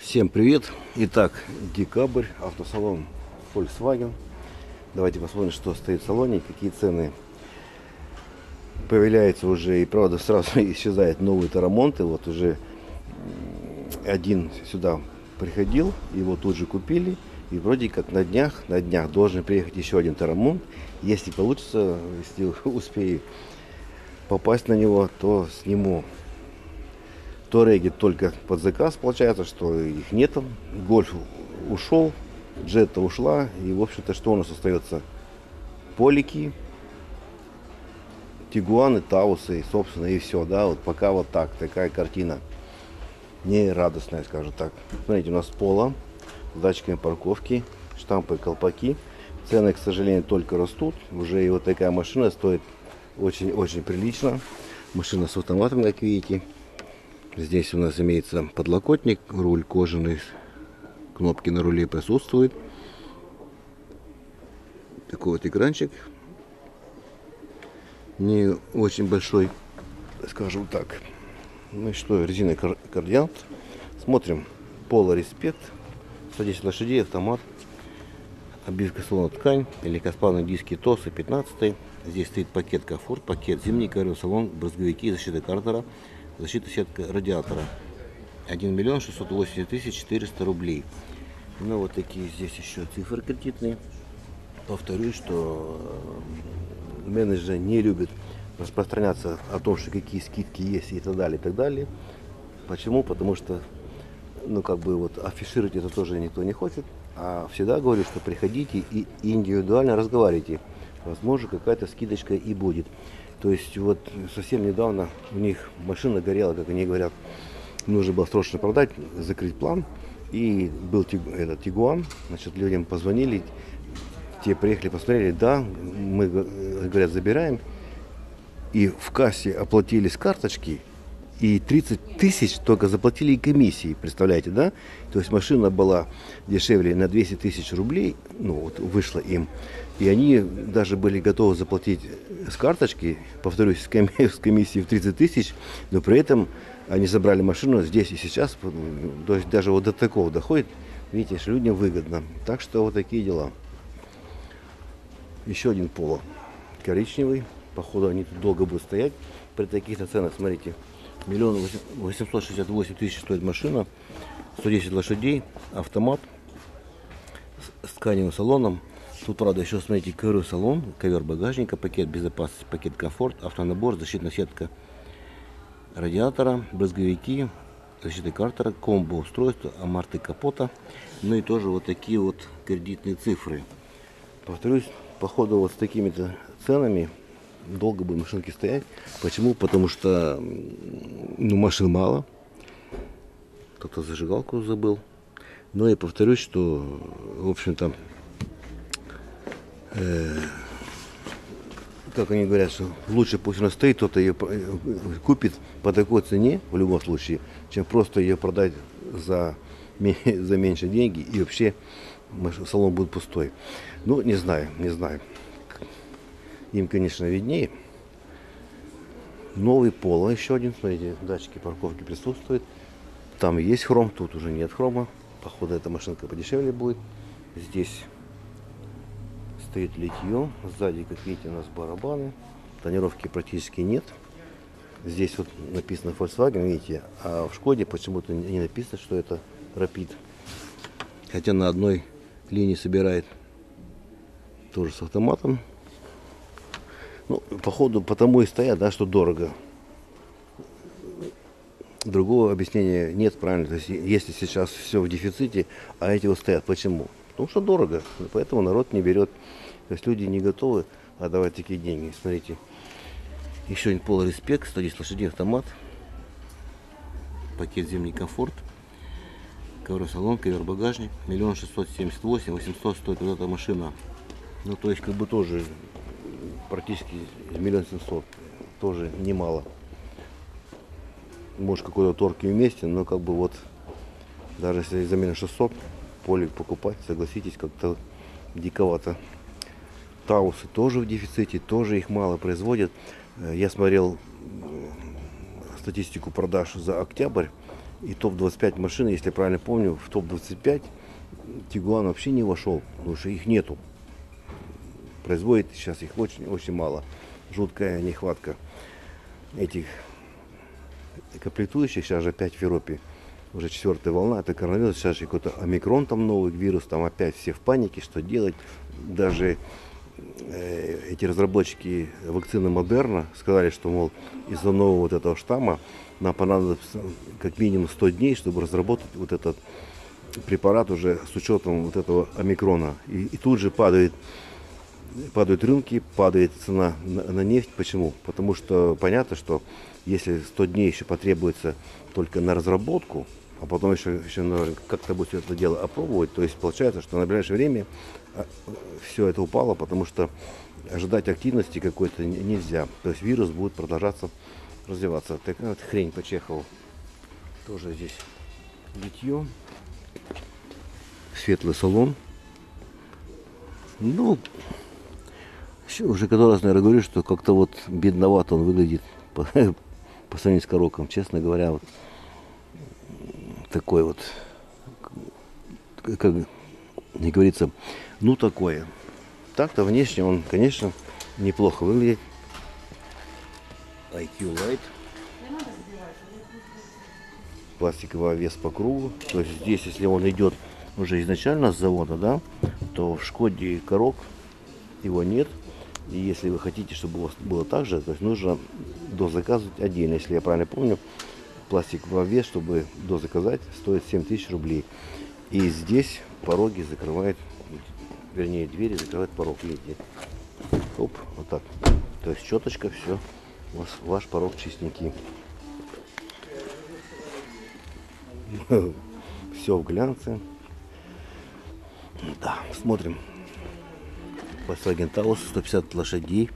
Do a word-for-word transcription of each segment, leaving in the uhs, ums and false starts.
Всем привет! Итак, декабрь, автосалон Volkswagen. Давайте посмотрим, что стоит в салоне, какие цены. Появляется уже, и правда сразу исчезает новые тарамонты. Вот уже один сюда приходил, его тут же купили. И вроде как на днях, на днях должен приехать еще один тарамонт. Если получится, если успею попасть на него, то сниму. Touareg только под заказ, получается, что их нет. Гольф ушел, Джетта ушла. И, в общем-то, что у нас остается? Полики, Тигуаны, Таусы, собственно, и все, да, вот пока вот так, такая картина. Не радостная, скажу так. Смотрите, у нас Polo с датчиками парковки, штампы, колпаки. Цены, к сожалению, только растут. Уже и вот такая машина стоит очень-очень прилично. Машина с автоматом, как видите. Здесь у нас имеется подлокотник, руль кожаный, кнопки на руле присутствуют. Такой вот экранчик. Не очень большой, скажем так. Ну и что, резина кардиант. Смотрим. Polo Respect. сто десять лошадей, автомат. Обивка салона ткань. Легкосплавные диски ТОСы пятнадцать. Здесь стоит пакет комфорт, пакет зимний ковер салон, брызговики, защита картера, защита сетка радиатора. один миллион шестьсот восемьдесят тысяч четыреста рублей. Ну вот такие здесь еще цифры кредитные. Повторюсь, что менеджеры не любят распространяться о том, что какие скидки есть и так далее, и так далее. Почему? Потому что, ну как бы вот афишировать это тоже никто не хочет. А всегда говорю, что приходите и индивидуально разговаривайте. Возможно, какая-то скидочка и будет. То есть вот совсем недавно у них машина горела, как они говорят, нужно было срочно продать, закрыть план. И был этот Тигуан, значит, людям позвонили, те приехали, посмотрели, да, мы, говорят, забираем. И в кассе оплатили с карточки, и тридцать тысяч только заплатили комиссии, представляете, да? То есть машина была дешевле на двести тысяч рублей, ну вот вышла им. И они даже были готовы заплатить с карточки, повторюсь, с комиссией в тридцать тысяч, но при этом они забрали машину здесь и сейчас, то есть даже вот до такого доходит, видите, что людям выгодно. Так что вот такие дела. Еще один Polo, коричневый, походу они тут долго будут стоять при таких-то ценах, смотрите. миллион восемьсот шестьдесят восемь тысяч стоит машина, сто десять лошадей, автомат с тканевым салоном. Тут, правда, еще, смотрите, ковер салон, ковер багажника, пакет безопасности, пакет комфорт, автонабор, защитная сетка радиатора, брызговики, защита картера, комбо устройство, аморты капота. Ну и тоже вот такие вот кредитные цифры. Повторюсь, походу вот с такими-то ценами долго будут машинки стоять. Почему? Потому что ну, машин мало. Кто-то зажигалку забыл. Но я повторюсь, что, в общем-то, э, как они говорят, что лучше пусть она стоит, кто-то ее купит по такой цене, в любом случае, чем просто ее продать за, за меньше деньги и вообще салон будет пустой. Ну, не знаю, не знаю. Им, конечно, виднее. Новый Polo еще один. Смотрите, датчики парковки присутствуют. Там есть хром, тут уже нет хрома. Походу, эта машинка подешевле будет. Здесь стоит литье. Сзади, как видите, у нас барабаны. Тонировки практически нет. Здесь вот написано Volkswagen, видите. А в Шкоде почему-то не написано, что это Rapid. Хотя на одной линии собирает тоже с автоматом. Ну, походу, потому и стоят, да, что дорого. Другого объяснения нет, правильно. То есть, если сейчас все в дефиците, а эти вот стоят, почему? Потому что дорого. Поэтому народ не берет. То есть люди не готовы отдавать такие деньги. Смотрите. Еще один Polo Respect, сто десять лошадей, автомат. Пакет зимний комфорт. Ковер салон, ковер багажник. миллион шестьсот семьдесят восемь восемьсот стоит вот эта машина. Ну, то есть, как бы тоже практически миллион семьсот, тоже немало. Может, какой-то торг вместе, но как бы вот, даже если за миллион шестьсот полик покупать, согласитесь, как-то диковато. Таусы тоже в дефиците, тоже их мало производят. Я смотрел статистику продаж за октябрь, И топ двадцать пять машин, если я правильно помню, в топ двадцать пять Тигуан вообще не вошел, потому что их нету. Производит сейчас их очень-очень мало. Жуткая нехватка этих комплектующих. Сейчас же опять в Европе уже четвертая волна, это коронавирус, сейчас же какой-то омикрон там новый вирус, там опять все в панике, что делать. Даже э, эти разработчики вакцины Модерна сказали, что, мол, из-за нового вот этого штамма нам понадобится как минимум сто дней, чтобы разработать вот этот препарат уже с учетом вот этого омикрона. И, и тут же падает, падают рынки, падает цена на, на нефть. Почему? Потому что понятно, что если сто дней еще потребуется только на разработку, а потом еще, еще как-то будет это дело опробовать, то есть получается, что на ближайшее время все это упало, потому что ожидать активности какой-то нельзя. То есть вирус будет продолжаться развиваться. Такая вот хрень по Чехову. Тоже здесь литье. Светлый салон. Ну, еще уже который раз, наверное, говорю, что как-то вот бедновато он выглядит по, по сравнению с Короком. Честно говоря, вот такой вот, как не говорится, ну такое. Так-то внешне он, конечно, неплохо выглядит. ай кью Light. Пластиковый вес по кругу. То есть здесь, если он идет уже изначально с завода, да, то в Шкоде Корок его нет. И если вы хотите, чтобы у вас было так же, то есть нужно дозаказывать отдельно. Если я правильно помню, пластиковый вес, чтобы дозаказать, стоит семь тысяч рублей. И здесь пороги закрывает, вернее, двери закрывает порог. Видите? Оп, вот так. То есть четочка, все. У вас ваш порог чистенький. Все в глянце. Да, смотрим. Volkswagen Taos, сто пятьдесят лошадей.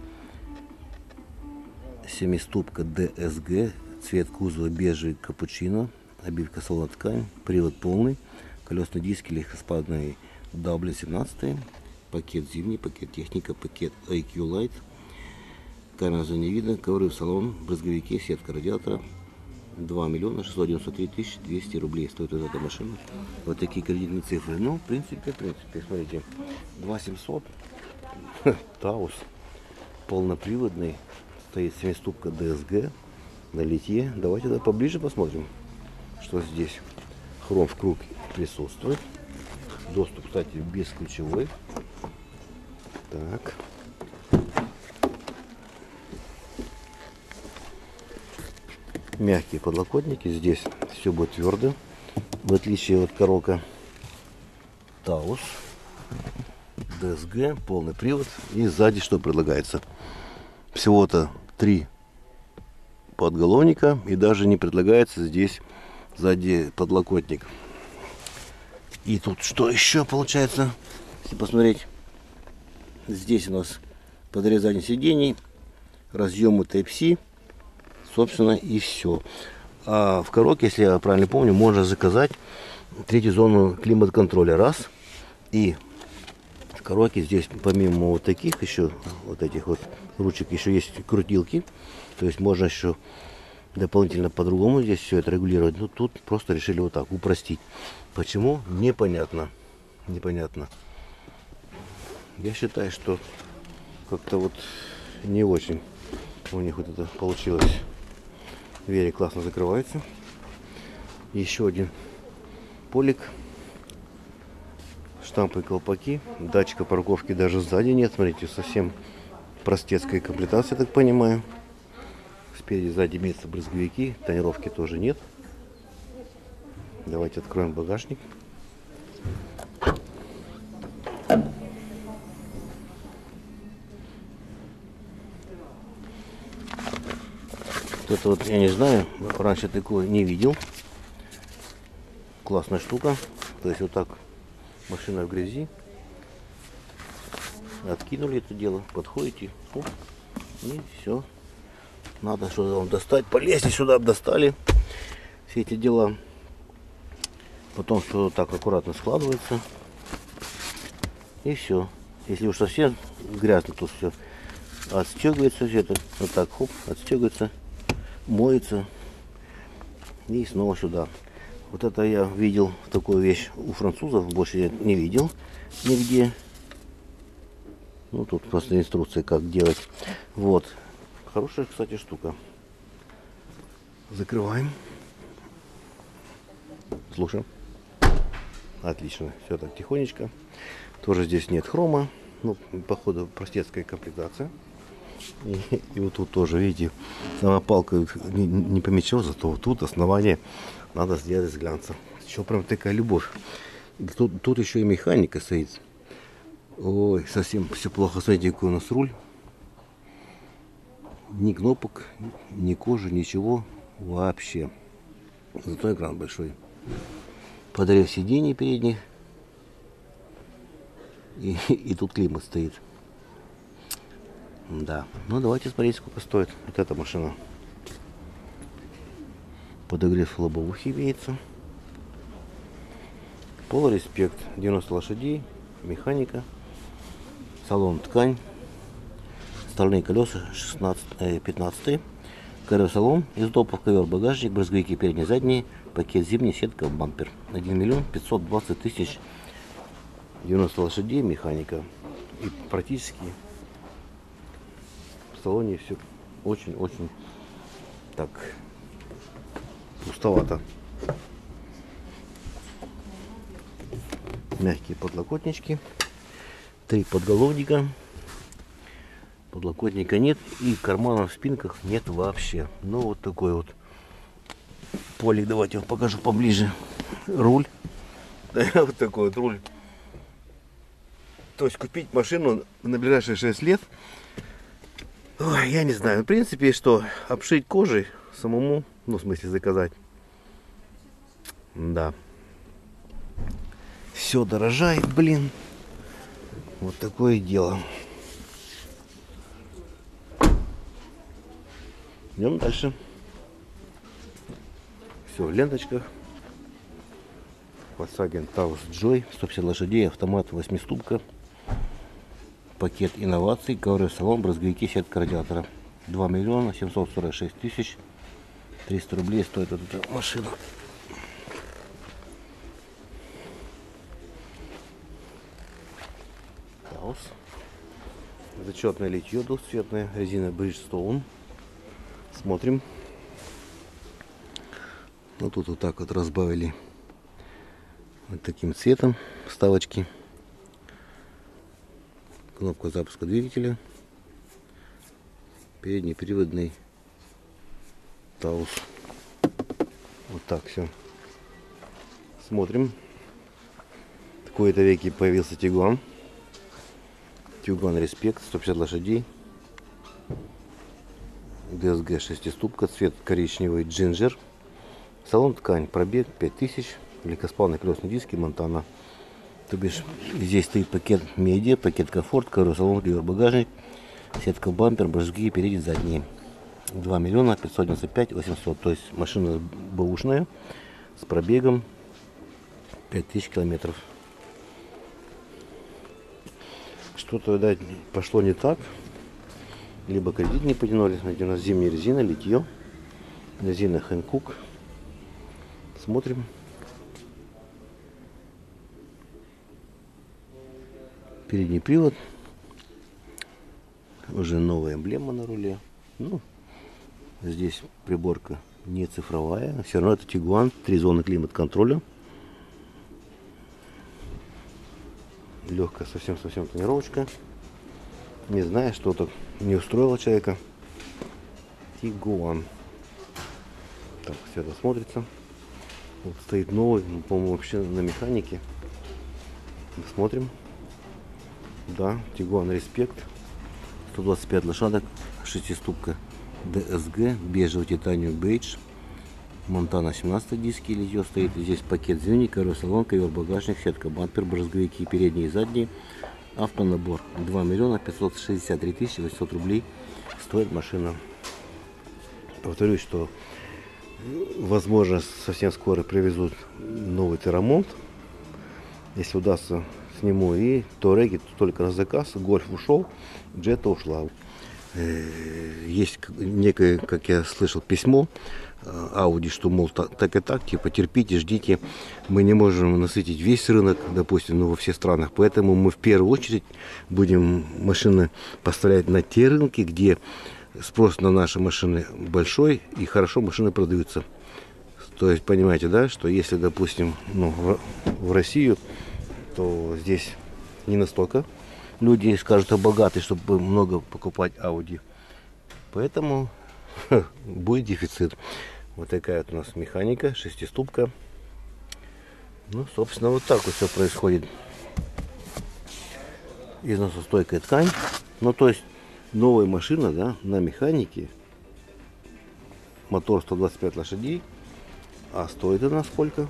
Семиступка ди эс джи. Цвет кузова бежевый капучино. Обивка салона ткань. Привод полный. Колесные диски легкоспадные дабл ю семнадцать. Пакет зимний, пакет техника, пакет ай кью Light. Камера за не видно. Ковры в салон. Брызговики, сетка радиатора. два миллиона шестьсот девяносто три тысячи двести рублей стоит вот эта машина. Вот такие кредитные цифры. Ну, в принципе, в принципе, смотрите. два семьсот. Таус. Полноприводный. Стоит семиступка ди эс джи. На литье. Давайте да, поближе посмотрим, что здесь. Хром в круг присутствует. Доступ, кстати, бесключевой. Так. Мягкие подлокотники. Здесь все будет твердо. В отличие от Корока. Таус. ди эс джи. Полный привод. И сзади что предлагается? Всего-то три подголовника. И даже не предлагается здесь сзади подлокотник. И тут что еще получается? Если посмотреть. Здесь у нас подрезание сидений. Разъемы тайп си. Собственно, и все. А в Короке, если я правильно помню, можно заказать третью зону климат-контроля. Раз. И в Короке здесь, помимо вот таких еще, вот этих вот ручек, еще есть крутилки. То есть можно еще дополнительно по-другому здесь все это регулировать. Но тут просто решили вот так упростить. Почему? Непонятно. Непонятно. Я считаю, что как-то вот не очень у них вот это получилось. Двери классно закрываются. Еще один полик. Штампы и колпаки. Датчика парковки даже сзади нет. Смотрите, совсем простецкая комплектация, я так понимаю. Спереди, сзади имеются брызговики. Тонировки тоже нет. Давайте откроем багажник. Это вот, я не знаю, раньше такого не видел. Классная штука. То есть вот так машина в грязи. Откинули это дело, подходите. Оп, и все. Надо что-то вам достать. Полезли сюда, достали. Все эти дела. Потом все так аккуратно складывается. И все. Если уж совсем грязно, то все отстегивается. Все это вот так, хоп, отстегивается. Моется и снова сюда. Вот это я видел такую вещь у французов, больше я не видел нигде. Ну, тут просто инструкция, как делать. Вот. Хорошая, кстати, штука. Закрываем. Слушаем. Отлично. Все так тихонечко. Тоже здесь нет хрома. Ну, походу, простецкая комплектация. И, и вот тут тоже, видите, сама палка не, не помечу, зато вот тут основание надо сделать из глянца. Еще прям такая любовь. Тут, тут еще и механика стоит. Ой, совсем все плохо. Смотрите, какой у нас руль. Ни кнопок, ни кожи, ничего вообще. Зато экран большой. Подогрев сидений передних. И, и тут климат стоит. Да. Ну давайте смотреть, сколько стоит вот эта машина. Подогрев лобовухи имеется. Polar Respect, девяносто лошадей, механика. Салон ткань. Стальные колеса шестнадцать, пятнадцать. Ковер-салон из допов, ковер, багажник, брызговики передние, задние, пакет зимний, сетка, бампер. один миллион пятьсот двадцать тысяч. девяносто лошадей, механика. И практически в салоне все очень-очень так пустовато. Мягкие подлокотнички. Три подголовника. Подлокотника нет. И карманов в спинках нет вообще. Ну вот такой вот полик. Давайте я вам покажу поближе. Руль. Вот такой вот руль. То есть купить машину на ближайшие шесть лет. Ой, я не знаю. В принципе, что обшить кожей самому. Ну, в смысле заказать. Да. Все дорожает, блин. Вот такое дело. Идем дальше. Все в ленточках. Volkswagen Taos Joy, сто пятьдесят лошадей, автомат, восьмиступка. Пакет инноваций, ковры, салон, брызговики, сетка радиатора. два миллиона семьсот сорок шесть тысяч. триста рублей стоит эта машина. Taos. Зачетное литье двухцветное, резина Bridgestone. Смотрим. Ну тут вот так вот разбавили вот таким цветом вставочки. Кнопка запуска двигателя. Передний приводный Taos. Вот так все. Смотрим. В такой-то веке появился Tiguan. Tiguan Respect, сто пятьдесят лошадей. ди эс джи шестиступка, цвет коричневый, джинджер. Салон ткань, пробег пять тысяч. Легкоспальные колесные диски, Монтана. То бишь, здесь стоит пакет медиа, пакет комфорт, ковер-салон, ковер-багажник, сетка бампер, брызги, передние, задние. два миллиона пятьсот девяносто пять тысяч восемьсот. То есть машина бэушная с пробегом пять тысяч километров. Что-то, видать, пошло не так. Либо кредит не потянули. Смотрите, у нас зимняя резина, литье. Резина Хэнкук. Смотрим. Передний привод. Уже новая эмблема на руле. Ну, здесь приборка не цифровая. Все равно это Tiguan. Три зоны климат-контроля. Легкая совсем-совсем тонировочка. Не знаю, что-то не устроило человека. Tiguan. Так, все это смотрится. Вот стоит новый, по-моему, вообще на механике. Смотрим. Да, Tiguan Respect. сто двадцать пять лошадок, шестиступка ди эс джи, бежевый титаниум бейдж. Монтана семнадцать диски литье стоит. Здесь пакет зимний, ковер-салон, ковер-багажник, сетка бампер, брызговики передние и задние. Автонабор два миллиона пятьсот шестьдесят три тысячи восемьсот рублей стоит машина. Повторюсь, что возможно совсем скоро привезут новый Террамонт. Если удастся, сниму. И Touareg только на заказ. Гольф ушел, Джета ушла. есть некое, как я слышал, письмо Audi, что, мол, так, так и так, типа, терпите, ждите. Мы не можем насытить весь рынок, допустим, ну, во всех странах. Поэтому мы в первую очередь будем машины поставлять на те рынки, где спрос на наши машины большой и хорошо машины продаются. То есть, понимаете, да, что если, допустим, ну, в, в Россию, то здесь не настолько люди, скажут, богатые, чтобы много покупать Audi. Поэтому будет дефицит. Вот такая вот у нас механика, шестиступка. Ну, собственно, вот так вот все происходит. Износостойкая ткань. Ну, то есть, новая машина, да, на механике. Мотор сто двадцать пять лошадей. А стоит она сколько?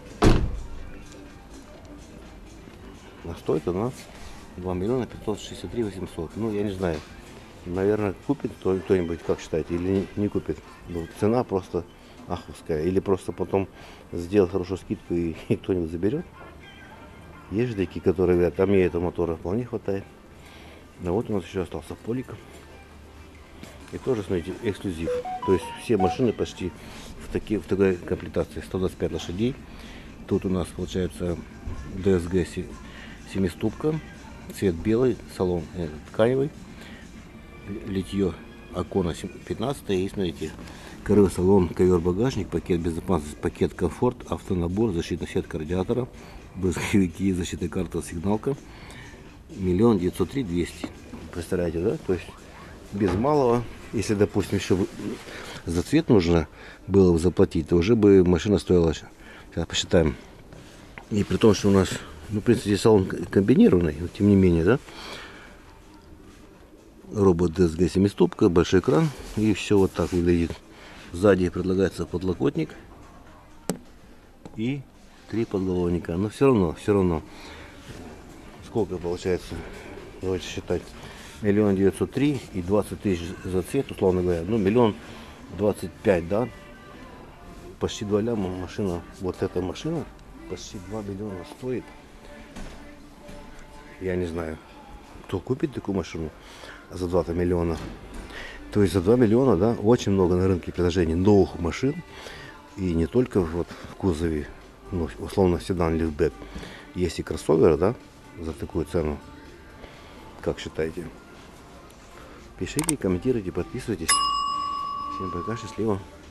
А стоит она два миллиона пятьсот шестьдесят три тысячи восемьсот. Ну, я не знаю. Наверное, купит кто-нибудь, как считаете, или не, не купит. Ну, цена просто аховская. Или просто потом сделать хорошую скидку и, и кто-нибудь заберет. Есть же такие, которые говорят, а мне этого мотора вполне хватает. А вот у нас еще остался полик. И тоже, смотрите, эксклюзив. То есть все машины почти в, таки, в такой комплектации. сто двадцать пять лошадей. Тут у нас получается ди эс джи семиступка. Цвет белый, салон э, тканевый. Литье Акона пятнадцать. И смотрите, ковровый салон, ковер-багажник, пакет безопасности, пакет комфорт, автонабор, защитная сетка радиатора, брызговики, защитная карта, сигналка. Миллион девятьсот три двести. Представляете, да? То есть без малого. Если, допустим, еще за цвет нужно было бы заплатить, то уже бы машина стоила. Сейчас посчитаем. И при том, что у нас, ну, в принципе, салон комбинированный, но тем не менее, да? Робот ди эс джи семиступка, большой экран, и все вот так выглядит. Сзади предлагается подлокотник и три подголовника. Но все равно, все равно, сколько получается, давайте считать, миллион девятьсот три и двадцать тысяч за цвет, условно говоря, ну, миллион двадцать пять, да, почти два ляма машина, вот эта машина почти два миллиона стоит. Я не знаю, кто купит такую машину за два миллиона. То есть за два миллиона, да, очень много на рынке предложений новых машин. И не только вот в кузове, ну, условно, седан, лифтбэк. Есть и кроссоверы, да, за такую цену. Как считаете? Пишите, комментируйте, подписывайтесь. Всем пока, счастливо.